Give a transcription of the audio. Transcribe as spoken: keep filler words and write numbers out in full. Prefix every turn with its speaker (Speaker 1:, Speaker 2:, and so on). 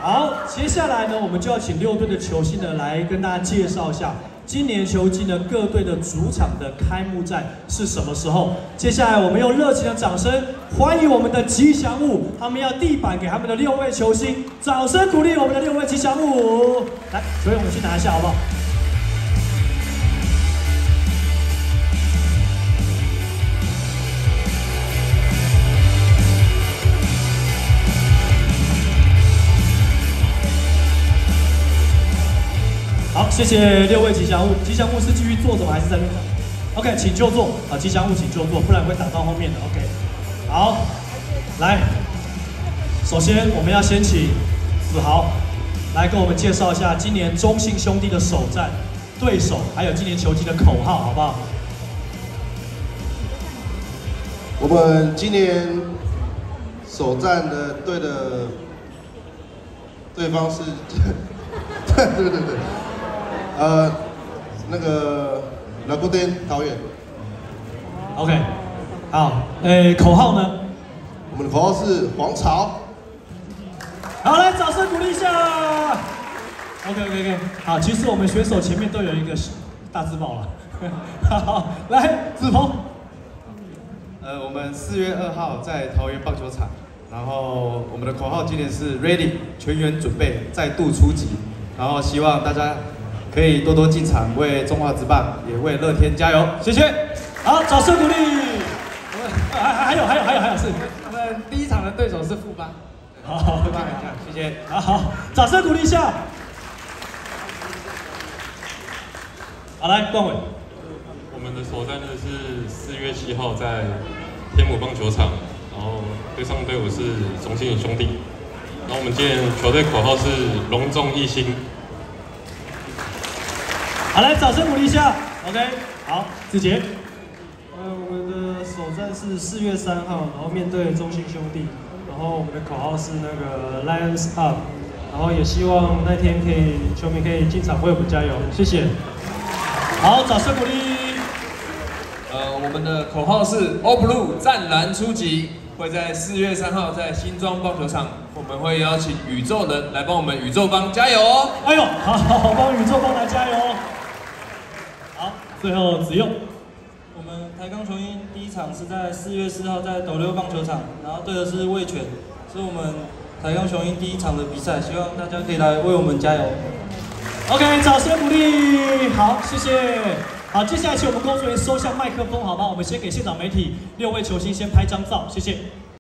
Speaker 1: 好，接下来呢，我们就要请六队的球星呢来跟大家介绍一下今年球季呢各队的主场的开幕战是什么时候。接下来我们用热情的掌声欢迎我们的吉祥物，他们要地板给他们的六位球星，掌声鼓励我们的六位吉祥物。来，所以我们去拿一下好不好？ 好，谢谢六位吉祥物。吉祥物是继续坐着吗？还是在路上 ？OK， 请就坐。啊，吉祥物请就坐，不然会挡到后面的。OK， 好，来，首先我们要先请子豪来跟我们介绍一下今年中信兄弟的首战对手，还有今年球季的口号，好不好？
Speaker 2: 我们今年首战的队的对方是，对对对对。 呃，那个拉古丁桃园
Speaker 1: ，OK， 好，诶，口号呢？
Speaker 2: 我们的口号是黄巢。
Speaker 1: 好，来，掌声鼓励一下。OK OK OK， 好，其实我们选手前面都有一个大字报了。好，来，子鹏。
Speaker 3: 呃，我们四月二号在桃园棒球场，然后我们的口号今年是 Ready， 全员准备，再度出击，然后希望大家。 可以多多进场，为中华职棒也为乐天加油，谢谢。
Speaker 1: 好，掌声鼓励。我们还还有还有还有还有是，
Speaker 3: 我们第一场的对手是富邦，
Speaker 1: 好，好，
Speaker 3: 富邦很强，谢谢。
Speaker 1: 好好，掌声鼓励一下。好，来，冠伟。
Speaker 4: 我们的首战呢是四月七号在天母棒球场，然后对上队伍是中信兄弟，然后我们今年球队口号是隆重一心。
Speaker 1: 好，来，掌声鼓励一下。OK， 好，子杰。
Speaker 5: 呃，我们的首战是四月三号，然后面对中信兄弟，然后我们的口号是那个 Lions Up， 然后也希望那天可以球迷可以进场为我们加油，谢谢。
Speaker 1: 好，掌声鼓励。
Speaker 6: 呃，我们的口号是 All Blue 湛蓝出击，会在四月三号在新庄棒球场，我们会邀请宇宙人来帮我们宇宙帮加油哦。
Speaker 1: 哎呦，好好帮宇宙帮来加油。 好，最后子佑。
Speaker 7: 我们台钢雄鹰第一场是在四月四号在斗六棒球场，然后对的是味全，是我们台钢雄鹰第一场的比赛，希望大家可以来为我们加油。
Speaker 1: OK， 掌声鼓励。好，谢谢。好，接下来请我们工作人员收下麦克风，好吧？我们先给现场媒体六位球星先拍张照，谢谢。